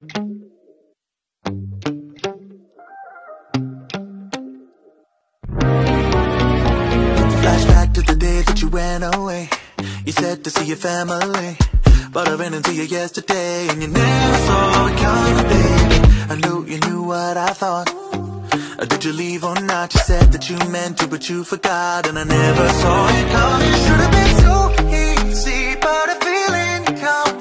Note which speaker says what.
Speaker 1: Flashback to the day that you went away. You said to see your family, but I ran into you yesterday, and you never saw it coming, baby. I knew you knew what I thought. Did you leave or not? You said that you meant to, but you forgot, and I never saw it coming. Should've been so easy, but a feeling come